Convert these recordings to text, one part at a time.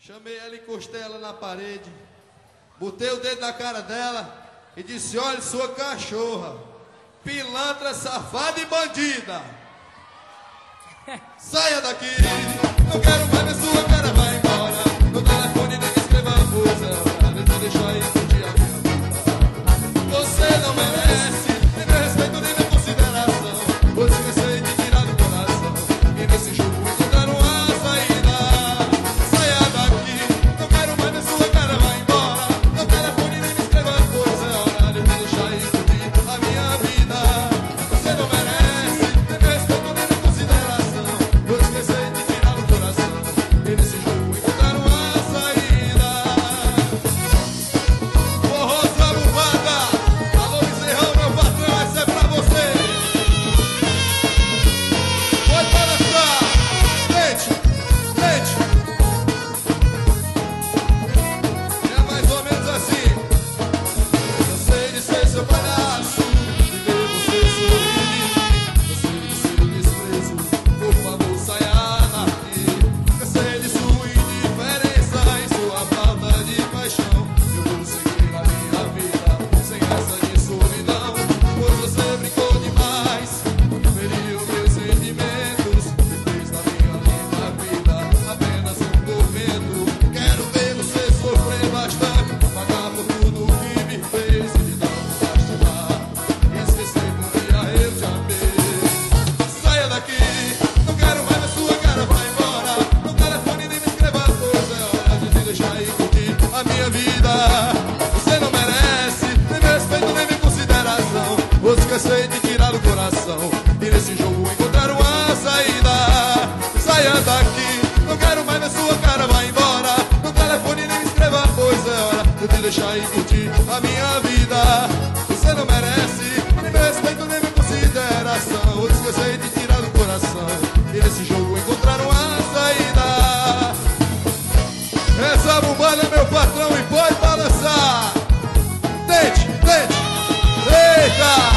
Chamei ela, encostei ela na parede, botei o dedo na cara dela e disse: olha, sua cachorra, pilantra, safada e bandida, saia daqui, não quero mais ver sua cara, vai embora. No telefone nem me escreva coisa, eu vou deixar aí curtir a minha vida. Você não merece nem meu respeito, nem minha consideração. Vou te esquecer de tirar do coração e nesse jogo encontrar uma saída. Saia daqui, não quero mais ver sua cara, vai embora. No telefone nem me escreva coisa, é hora de eu deixar aí curtir a minha vida. Você não merece nem meu respeito, nem minha consideração. Vou te esquecer de tirar do coração e nesse jogo encontrar uma saída. Forró Zabumbaga, alô Bezerrão, meu patrão, essa é pra você. Pode balançar, frente, frente. É mais ou menos assim. Cansei de ser seu palhaço, de ver você sorrir. Cansei de ser o desprezo, por favor saia daqui. Cansei de sua indiferença e sua falta de paixão. Eu vou seguir a minha vida sem essa de solidão, pois você brincou demais, feriu meus sentimentos e fez da minha linda vida apenas um tormento. Quero ver você sofrer bastante, pagar por tudo que me fez e me dar um castigar e esquecer que um dia eu te amei. Saia daqui, não quero mais ver sua cara, vai embora. No telefone nem me escreva coisa, é hora de te deixar e curtir a minha vida. Você não merece nem meu respeito, nem minha consideração. Vou esquecer de tirar do coração e nesse jogo encontrar uma saída. Saia daqui, não quero mais ver sua cara, vai embora. No telefone nem me escreva coisa, é hora de te deixar e curtir a minha vida. Você não merece nem meu respeito, nem minha consideração. Vou esquecer de tirar do coração e nesse jogo encontrar uma saída. Essa bombada é meu patrão e pode balançar. Tente, tente, eita!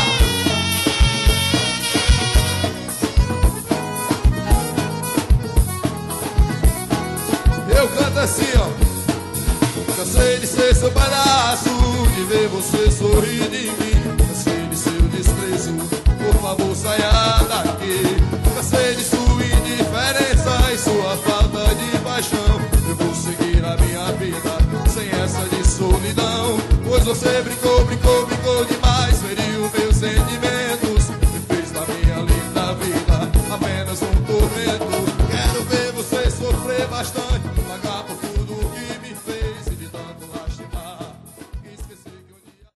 Eu canto assim, ó. Cansei de ser seu palhaço, de ver você sorrir de mim. Cansei de seu desprezo, por favor saia daqui. Cansei de sua indiferença e sua falta de paixão. Eu vou seguir a minha vida sem essa de solidão, pois você brincou